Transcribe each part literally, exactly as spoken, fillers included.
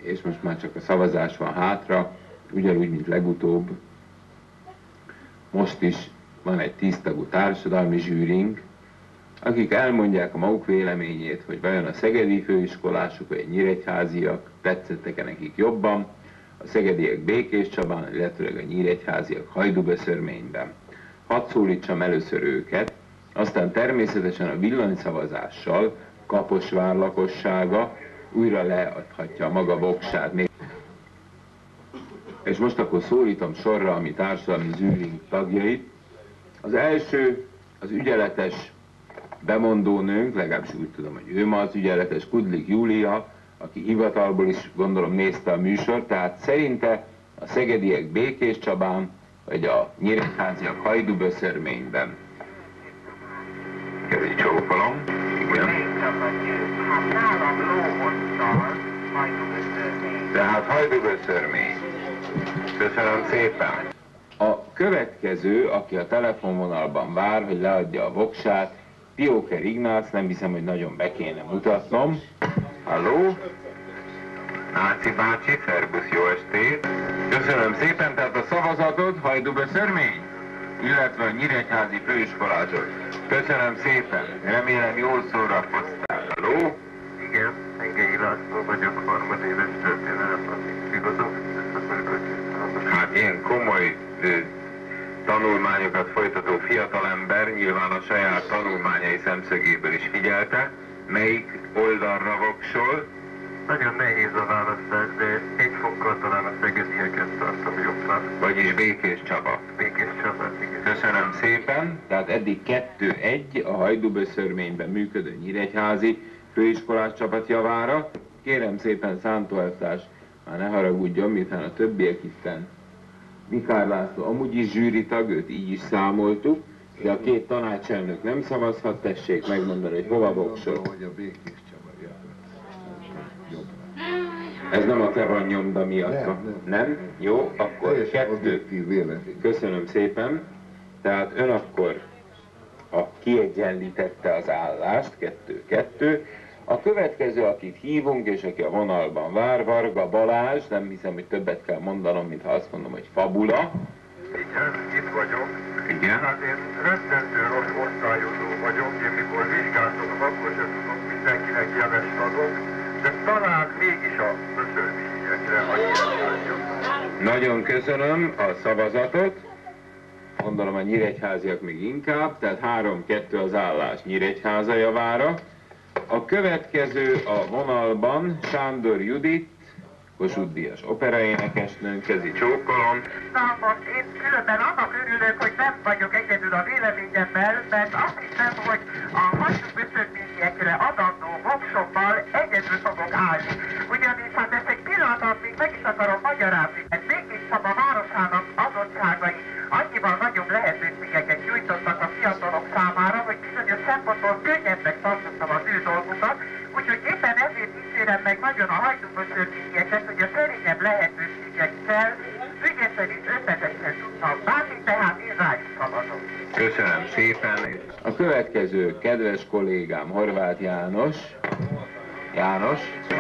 és most már csak a szavazás van hátra, ugyanúgy, mint legutóbb. Most is van egy tíztagú társadalmi zsűrink, akik elmondják a maguk véleményét, hogy vajon a szegedi főiskolások vagy a nyíregyháziak tetszettek-e nekik jobban, a szegediek Békéscsabán, illetőleg a nyíregyháziak Hajdúböszörményben. Hadd szólítsam először őket, aztán természetesen a villanyszavazással Kaposvár lakossága újra leadhatja maga voksát. És most akkor szólítom sorra a mi társadalmi zsűrink tagjait. Az első, az ügyeletes bemondónőnk, legalábbis úgy tudom, hogy ő ma az ügyeletes, Kudlik Júlia, aki hivatalból is gondolom nézte a műsort, tehát szerinte a szegediek Békéscsabán, vagy a nyíregyháziak Hajdúböszörményben. Kezi csókolom. Igen. Tehát Hajdúböszörmény. Köszönöm szépen. A következő, aki a telefonvonalban vár, hogy leadja a voksát, Pióker Ignác, nem hiszem, hogy nagyon be kéne mutatnom. Halló? Náci bácsi, szerbusz, jó estét! Köszönöm szépen, tehát a szavazatod Hajdúböszörmény, illetve a nyíregyházi főiskolások. Köszönöm szépen, remélem jól szórakoztál. Halló? Igen, Engei László vagyok, harmadéves történelem, Hát ilyen komoly ö, tanulmányokat folytató fiatalember nyilván a saját tanulmányai szemszögéből is figyelte, melyik oldalra voksol. Nagyon nehéz a választás, de egy fokkal talán a szegedieket tartom jobbnak. Vagyis Békéscsaba. Békéscsaba, igen. Köszönöm szépen. Tehát eddig kettő egy a Hajdúböszörményben működő nyíregyházi főiskolás csapat javára. Kérem szépen Szántó elvtárs, már ne haragudjon, miután a többiek itten Mikár László amúgy is zsűritag, őt így is számoltuk, de a két tanácselnök nem szavazhat, tessék megmondani, hogy hova voksol. Ez nem a te van nyomda miatt. Nem, nem. nem? Jó, akkor kettő. Köszönöm szépen. Tehát ön akkor a kiegyenlítette az állást, kettő-kettő. A következő, akit hívunk, és aki a vonalban vár, Varga Balázs, nem hiszem, hogy többet kell mondanom, mint ha azt mondom, hogy Fabula. Igen, itt vagyok. Igen. Hát én rettentő rossz osztályozó vagyok, én mikor vizsgáltatok, akkor sem tudok mindenkinek jeles adok, de talán mégis a böszörményekre, ha ilyen. Nagyon köszönöm a szavazatot. Gondolom a nyíregyháziak még inkább, tehát három-kettő az állás Nyíregyháza javára. A következő a vonalban Sándor Judit, Kossuth Díjas operaénekesnőnk, kezi csókolom. Na most én különben annak örülök, hogy nem vagyok egyedül a véleményemmel, mert azt hiszem, hogy a Hajdúböszörményekre adandó voksommal egyedül fogok állni. Ugyanis hát ezt egy pillanatot még meg is akarom magyarázni, mert Békéscsaba városának adottságai annyival nagyobb lehetőségeket nyújtottak a fiatalok számára, hogy bizonyos szempontból könnyebbnek tartottam az ő dolgukat, úgyhogy éppen ezért kísérem meg nagyon a Hajdúböszörményeket, hogy a szerényebb lehetőségekkel ügyesen és összetetten tudtam bánni, tehát én rájuk szavazom. Köszönöm szépen. A következő kedves kollégám Horváth János. János.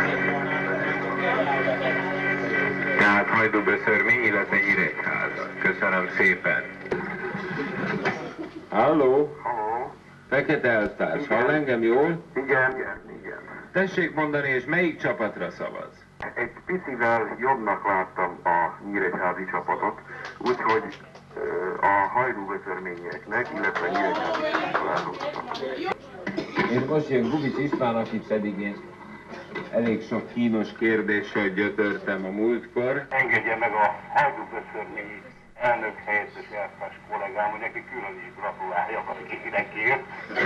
Tehát Hajdúböszörmény, illetve Nyíregyháza. Köszönöm szépen. Halló? Halló? Fekete elvtárs, hall engem jól? Igen, igen, igen. Tessék mondani, és melyik csapatra szavaz? Egy picivel jobbnak láttam a nyíregyházi csapatot, úgyhogy a Hajdúböszörményeknek, illetve nyíregyházi főiskolásoknak. Én most jön Gubics István, akit pedig én elég sok kínos kérdéssel gyötörtem a múltkor. Engedje meg a Hajdúböszörmény elnök helyettes elvtárs kollégám, hogy neki külön is gratuláljak a kérekért.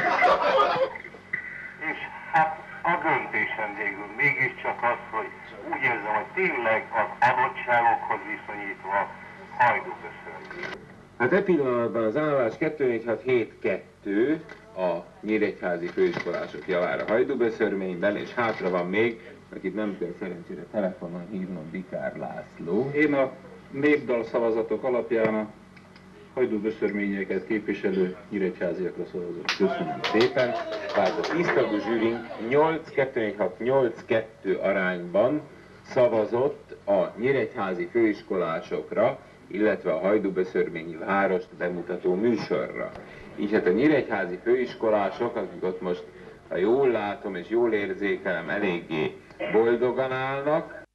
És hát a döntésem végül mégiscsak az, hogy úgy érzem, hogy tényleg az adottságokhoz viszonyítva Hajdúböszörmény. Hát e pillanatban az állás kettő négy hat hét kettő a nyíregyházi főiskolások javára Hajdúböszörményben, és hátra van még, akit nem kell szerencsére telefonon hívnom, Vikár László. Én a népdal szavazatok alapján a Hajdúböszörményeket képviselő nyíregyháziakra szavazok. Köszönöm szépen. Tehát a tíztagú zsűrink nyolc kettő négy hat nyolc kettő arányban szavazott a nyíregyházi főiskolásokra, illetve a Hajdúböszörményi várost bemutató műsorra. Így hát a nyíregyházi főiskolások, akik ott most, ha jól látom és jól érzékelem, eléggé boldogan állnak,